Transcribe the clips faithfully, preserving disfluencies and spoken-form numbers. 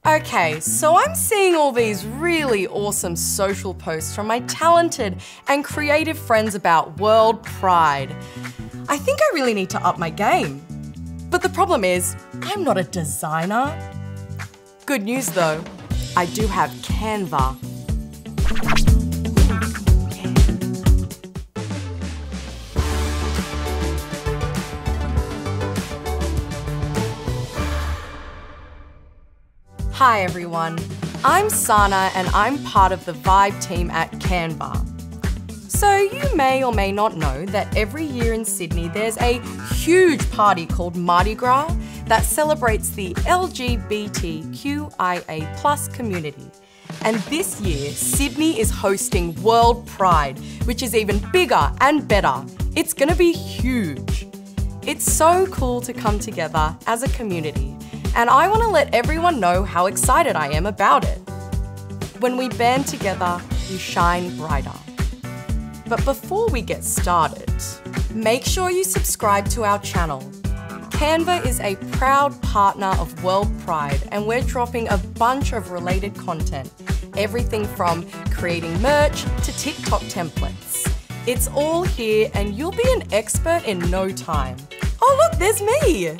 Okay, so I'm seeing all these really awesome social posts from my talented and creative friends about World Pride. I think I really need to up my game. But the problem is, I'm not a designer. Good news though, I do have Canva. Hi everyone, I'm Sana and I'm part of the Vibe team at Canva. So you may or may not know that every year in Sydney there's a huge party called Mardi Gras that celebrates the L G B T Q I A plus community. And this year, Sydney is hosting World Pride, which is even bigger and better. It's gonna be huge. It's so cool to come together as a community, and I want to let everyone know how excited I am about it. When we band together, we shine brighter. But before we get started, make sure you subscribe to our channel. Canva is a proud partner of World Pride, and we're dropping a bunch of related content. Everything from creating merch to TikTok templates. It's all here and you'll be an expert in no time. Oh look, there's me!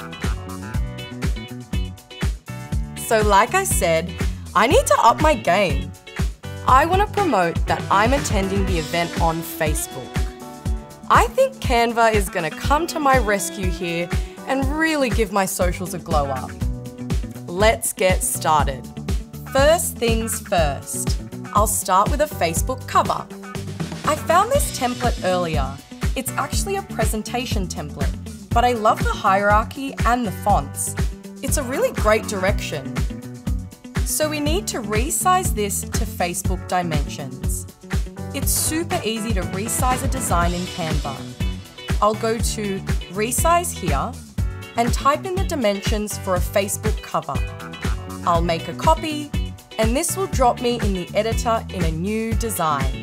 So like I said, I need to up my game. I want to promote that I'm attending the event on Facebook. I think Canva is going to come to my rescue here and really give my socials a glow up. Let's get started. First things first, I'll start with a Facebook cover. I found this template earlier. It's actually a presentation template, but I love the hierarchy and the fonts. It's a really great direction. So we need to resize this to Facebook dimensions. It's super easy to resize a design in Canva. I'll go to resize here and type in the dimensions for a Facebook cover. I'll make a copy, and this will drop me in the editor in a new design.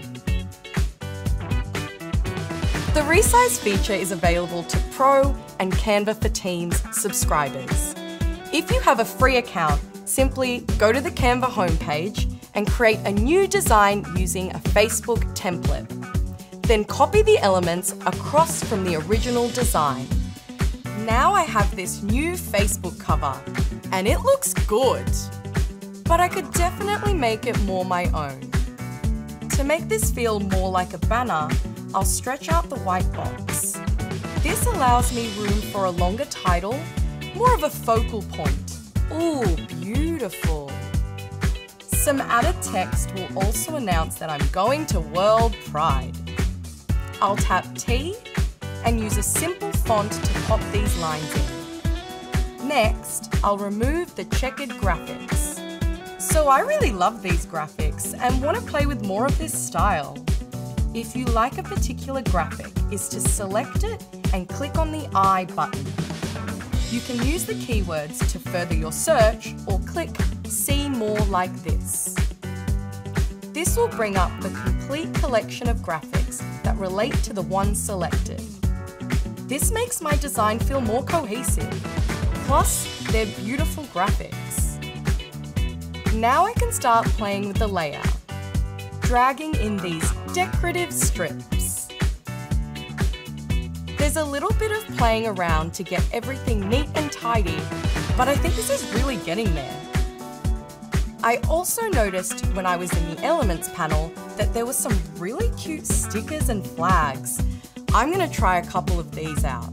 The resize feature is available to Pro and Canva for Teams subscribers. If you have a free account, simply go to the Canva homepage and create a new design using a Facebook template. Then copy the elements across from the original design. Now I have this new Facebook cover, and it looks good. But I could definitely make it more my own. To make this feel more like a banner, I'll stretch out the white box. This allows me room for a longer title, more of a focal point. Ooh, beautiful. Some added text will also announce that I'm going to World Pride. I'll tap T and use a simple font to pop these lines in. Next, I'll remove the checkered graphics. So I really love these graphics and want to play with more of this style. If you like a particular graphic, is to select it and click on the I button. You can use the keywords to further your search or click See More like this. This will bring up the complete collection of graphics that relate to the one selected. This makes my design feel more cohesive. Plus, they're beautiful graphics. Now I can start playing with the layout, dragging in these decorative strips. There's a little bit of playing around to get everything neat and tidy, but I think this is really getting there. I also noticed when I was in the Elements panel that there were some really cute stickers and flags. I'm going to try a couple of these out.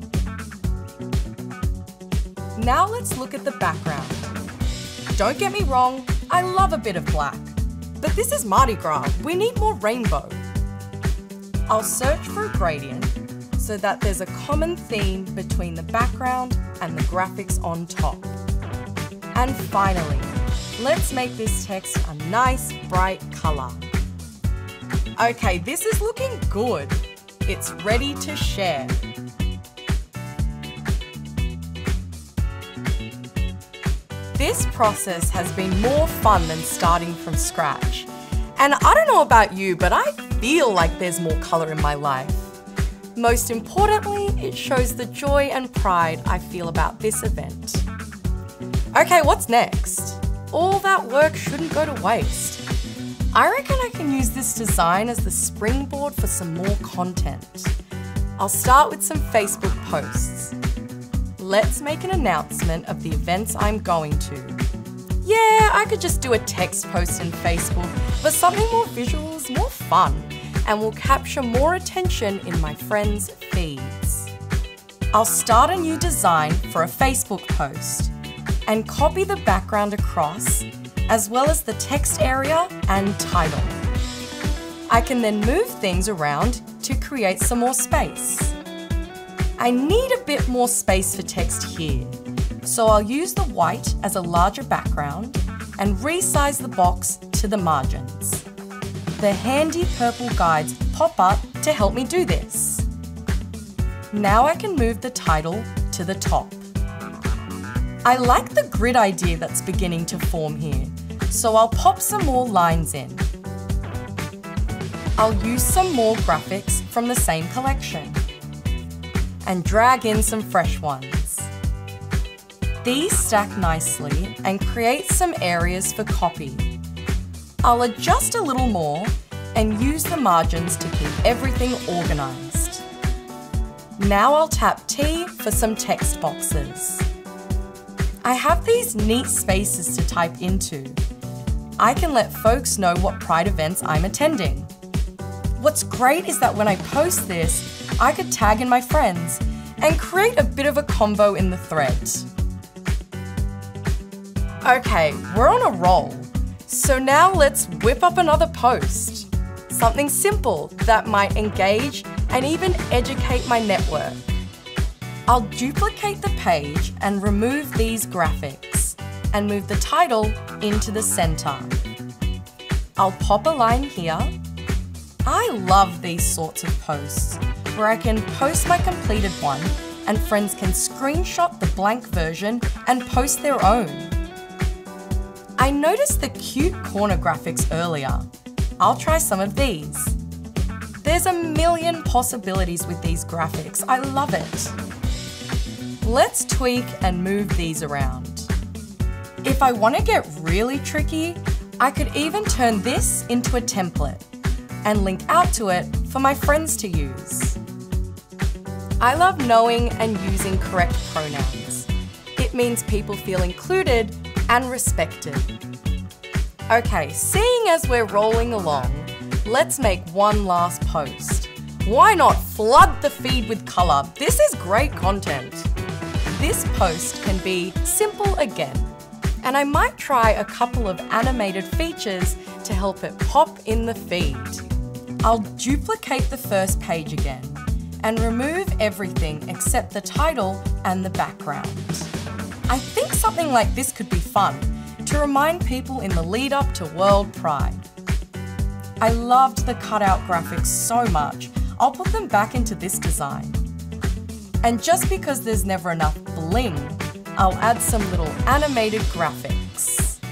Now let's look at the background. Don't get me wrong, I love a bit of black, but this is Mardi Gras, we need more rainbow. I'll search for a gradient so that there's a common theme between the background and the graphics on top. And finally, let's make this text a nice bright colour. Okay, this is looking good. It's ready to share. This process has been more fun than starting from scratch. And I don't know about you, but I feel like there's more colour in my life. Most importantly, it shows the joy and pride I feel about this event. Okay, what's next? all that work shouldn't go to waste. I reckon I can use this design as the springboard for some more content. I'll start with some Facebook posts. Let's make an announcement of the events I'm going to. Yeah, I could just do a text post in Facebook, but something more visual is more fun and will capture more attention in my friends' feeds. I'll start a new design for a Facebook post and copy the background across, as well as the text area and title. I can then move things around to create some more space. I need a bit more space for text here, so I'll use the white as a larger background and resize the box to the margins. The handy purple guides pop up to help me do this. Now I can move the title to the top. I like the grid idea that's beginning to form here, so I'll pop some more lines in. I'll use some more graphics from the same collection and drag in some fresh ones. These stack nicely and create some areas for copy. I'll adjust a little more and use the margins to keep everything organised. Now I'll tap T for some text boxes. I have these neat spaces to type into. I can let folks know what Pride events I'm attending. What's great is that when I post this, I could tag in my friends and create a bit of a convo in the thread. Okay, we're on a roll. So now let's whip up another post. Something simple that might engage and even educate my network. I'll duplicate the page and remove these graphics and move the title into the center. I'll pop a line here. I love these sorts of posts where I can post my completed one and friends can screenshot the blank version and post their own. I noticed the cute corner graphics earlier. I'll try some of these. There's a million possibilities with these graphics. I love it. Let's tweak and move these around. If I want to get really tricky, I could even turn this into a template and link out to it for my friends to use. I love knowing and using correct pronouns. It means people feel included and respected. Okay, seeing as we're rolling along, let's make one last post. Why not flood the feed with colour? This is great content. This post can be simple again, and I might try a couple of animated features to help it pop in the feed. I'll duplicate the first page again and remove everything except the title and the background. I think something like this could be fun to remind people in the lead up to World Pride. I loved the cutout graphics so much, I'll put them back into this design. And just because there's never enough bling, I'll add some little animated graphics.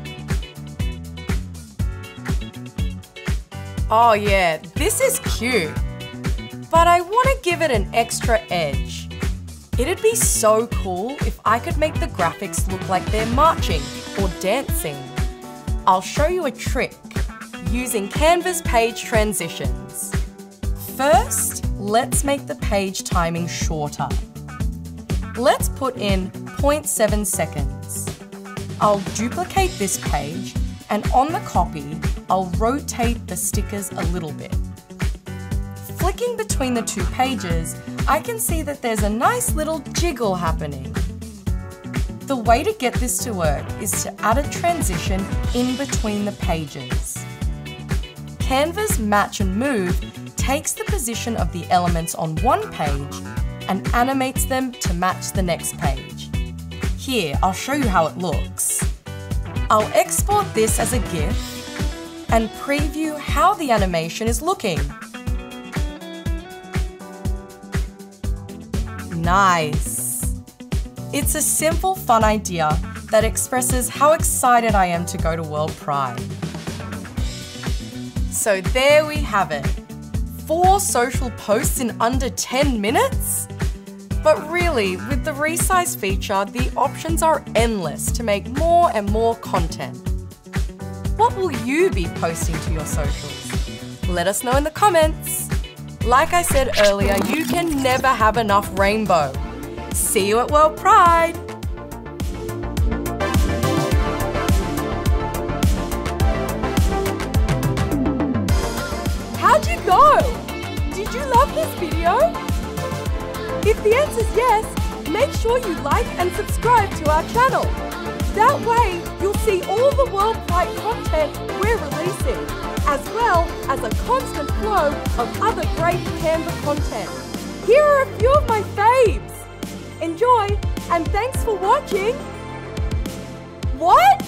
Oh yeah, this is cute, but I want to give it an extra edge. It'd be so cool if I could make the graphics look like they're marching or dancing. I'll show you a trick using Canva's page transitions. First, let's make the page timing shorter. Let's put in zero point seven seconds. I'll duplicate this page and on the copy, I'll rotate the stickers a little bit. Flicking between the two pages, I can see that there's a nice little jiggle happening. The way to get this to work is to add a transition in between the pages. Canva's Match and Move takes the position of the elements on one page and animates them to match the next page. Here, I'll show you how it looks. I'll export this as a GIF and preview how the animation is looking. Nice! It's a simple, fun idea that expresses how excited I am to go to World Pride. So there we have it. Four social posts in under ten minutes? But really, with the resize feature, the options are endless to make more and more content. What will you be posting to your socials? Let us know in the comments. Like I said earlier, you can never have enough rainbow. See you at World Pride! How'd you go? Did you love this video? If the answer is yes, make sure you like and subscribe to our channel. That way, you'll see all the World Pride content we're releasing, as well as a constant flow of other great Canva content. Here are a few of my faves. Enjoy, and thanks for watching. What?